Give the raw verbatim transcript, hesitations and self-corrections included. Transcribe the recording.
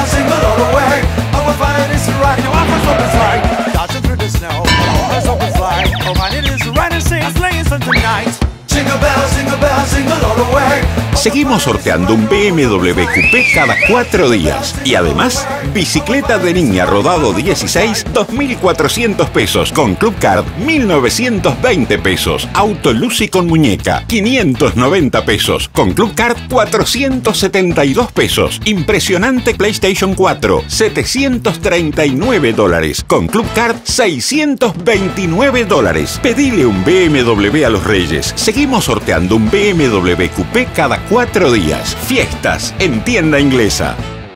bells jingle all the way. Oh, we're finding it's right. Now I'm first open slide, dodging through the snow. First open slide. Oh, my it is right and sing sleighing from tonight. Jingle bells, jingle bells, jingle all the way. Seguimos sorteando un B M W Coupé cada cuatro días. Y además, bicicleta de niña rodado dieciséis, dos mil cuatrocientos pesos. Con Club Card, mil novecientos veinte pesos. Auto Lucy con muñeca, quinientos noventa pesos. Con Club Card, cuatrocientos setenta y dos pesos. Impresionante PlayStation cuatro, setecientos treinta y nueve dólares. Con Club Card, seiscientos veintinueve dólares. Pedile un B M W a los Reyes. Seguimos sorteando un B M W Coupé cada cuatro días. Fiestas en Tienda Inglesa.